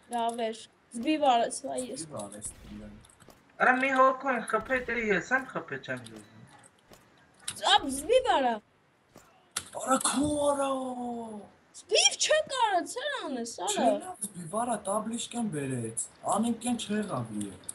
Լավ էր։ Զբիվ արեց, վայ ես։ Ի վարես դիլան։ Արա մի հոգոն խփե դե ես եմ խփե չեմ ուզում։ Ապ զբիվ արա։ Արա քո արա։ Զբիվ չկարած, սեր անես, արա։ Չելավ զբիվ արա տաբլիշկան բերեց։ Անենքեն չեղավ իե։